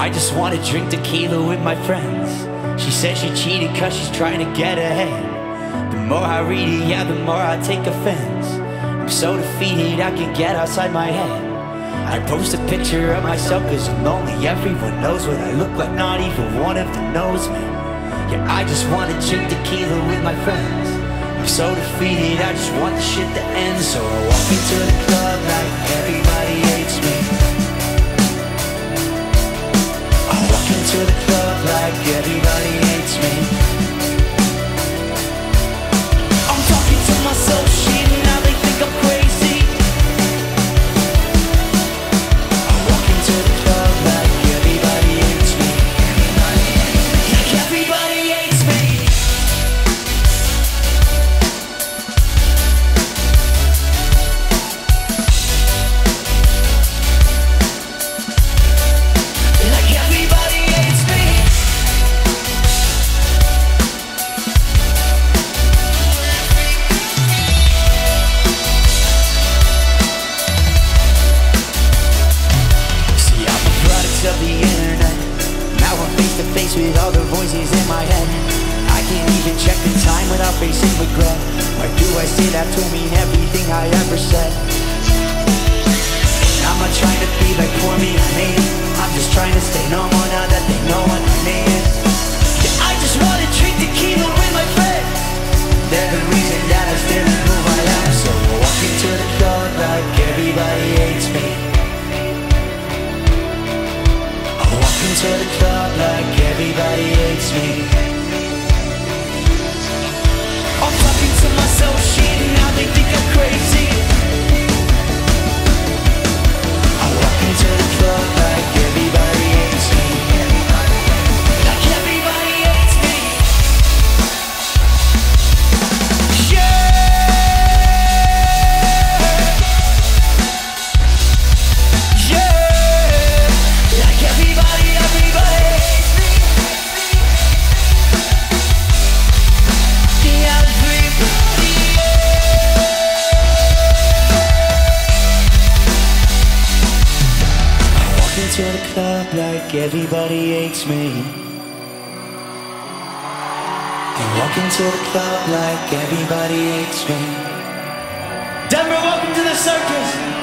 I just wanna drink tequila with my friends. She says she cheated cause she's trying to get ahead. The more I read it, yeah, the more I take offense. I'm so defeated I can get outside my head. I post a picture of myself cause I'm lonely. Everyone knows what I look like, not even one of them knows me. Yeah, I just wanna drink tequila with my friends. I'm so defeated, I just want the shit to end. So I walk into the club like everybody hates me. I walk into the club like everybody hates me. I'm talking to myself, shit, now they think I'm crazy. I walk into the club like everybody hates me. Like everybody hates me. Of the internet, now I'm face to face with all the voices in my head. I can't even check the time without facing regret. Why do I say that to mean everything I ever said? And I'm not trying to be like poor me, I made it. I'm just trying to stay normal now that they know what I made it. Yeah, I just wanna drink tequila with my friends. They're the reason that I still am who I am. So I walk into the club like everybody hates me. Into the club like everybody hates me. I'm talking to myself, shit, now they think I'm crazy. I walk into the club like everybody hates me. Like everybody hates me. To the club like everybody hates me. And walk into the club like everybody hates me. Denver, welcome to the circus.